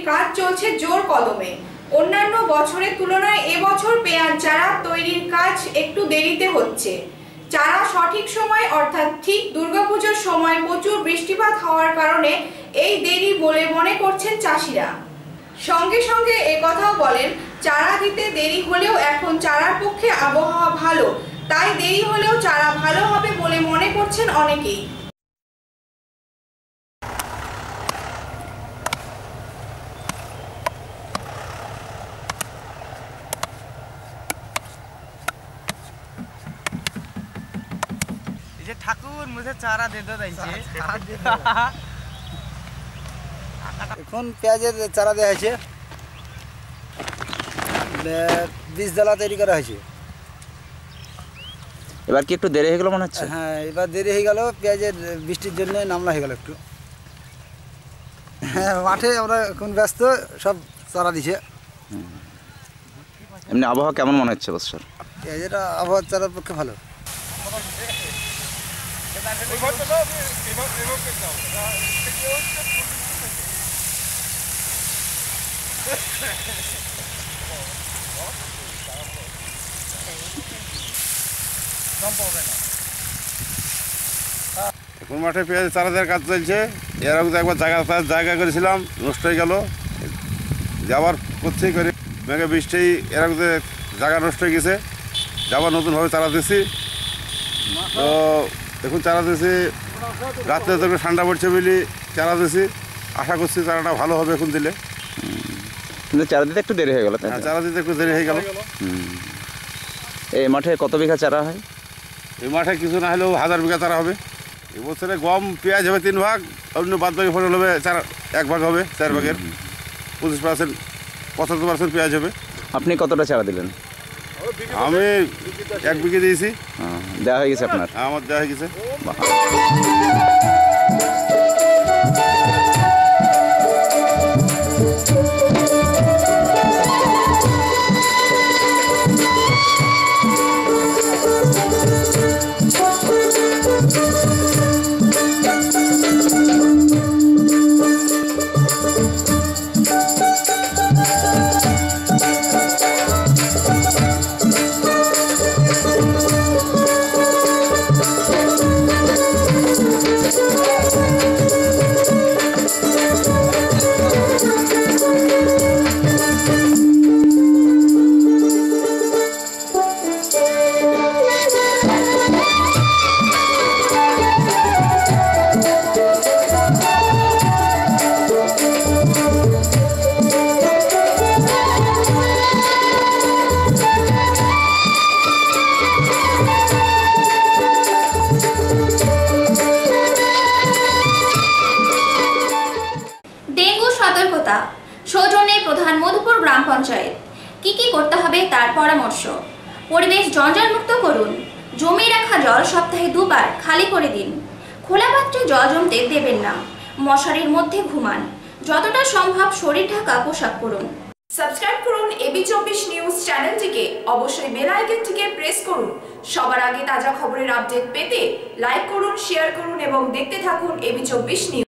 কাজ চলছে জোর কদমে। অন্যান্য বছরের তুলনায় এবছর পেঁয়াজ চারা তৈরির কাজ একটু দেরিতে হচ্ছে। চারা সঠিক সময় অর্থাৎ ঠিক দুর্গাপুজোর সময় প্রচুর বৃষ্টিপাত হওয়ার কারণে এই দেরি বলে মনে করছেন চাষিরা। সঙ্গে সঙ্গে একথাও বলেন, চারা দিতে দেরি হলেও এখন চারার পক্ষে আবহাওয়া ভালো, তাই দেরি হলেও চারা ভালো হবে বলে মনে করছেন অনেকেই। ঠাকুর মুঝে চারা দে দো দাইছে। এখন পেঁয়াজের চারা দেওয়া হয়েছে, বীজ ডালা তৈরি করা হয়েছে। এবার কি একটু দেরি হয়ে গেল মনে হচ্ছে? হ্যাঁ, এবার দেরি হয়ে গেল, পেঁয়াজের বৃষ্টির জন্য নামলা হয়ে গেল একটু। হ্যাঁ, মাঠে আমরা এখন ব্যস্ত, সব চারা দিছে। এমনি আবহাওয়া কেমন মনে হচ্ছে বছর? পেঁয়াজের আবহাওয়ার চারার পক্ষে ভালো। এখন মাঠে পেঁয়াজ চারা দেওয়ার কাজ চলছে। এর আগে একবার জায়গা করেছিলাম, নষ্ট হয়ে গেল। যাওয়ার করছেই করে মেঘে বৃষ্টি, এর আগে জায়গা নষ্ট হয়ে গেছে। যাবার নতুনভাবে চারা দিয়েছি। তো এখন চারা দিয়েছি, রাত্রে তো একটু ঠান্ডা পড়ছে বলে চারা দিয়েছি। আশা করছি চারাটা ভালো হবে এখন দিলে। কিন্তু চারা দিতে একটু দেরি হয়ে গেল। হ্যাঁ, চারা দিতে একটু দেরি হয়ে গেল। এই মাঠে কত বিঘা চারা হয়? এই মাঠে কিছু না হলেও 1000 বিঘা চারা হবে। এবছরে গম পেঁয়াজ হবে 3 ভাগ, অন্য বাদ বাকি ফসল হবে 1 ভাগ হবে। 4 ভাগের 25%, 75% পেঁয়াজ হবে। আপনি কতটা চারা দিলেন? আমি 1 বিঘে দিয়েছি। দেওয়া হয়ে গেছে আপনার? আমার দেওয়া হয়ে গেছে। সৌজন্যে প্রধান মধুপুর গ্রাম পঞ্চায়েত। কি করতে হবে তার পরামর্শ। পরিবেশ জঞ্জালমুক্ত করুন। জমে রাখা জল সপ্তাহে 2 বার খালি করে দিন। খোলা পাত্রে জল জমতে দেবেন না। মশারির মধ্যে ঘুমান। যতটা সম্ভব শরীর ঢাকা পোশাক পরুন। সাবস্ক্রাইব করুন এবি24 নিউজ চ্যানেলটিকে। অবশ্যই বেল আইকনটিকে প্রেস করুন। সবার আগে তাজা খবরের আপডেট পেতে লাইক করুন, শেয়ার করুন এবং দেখতে থাকুন এবি24 নিউজ।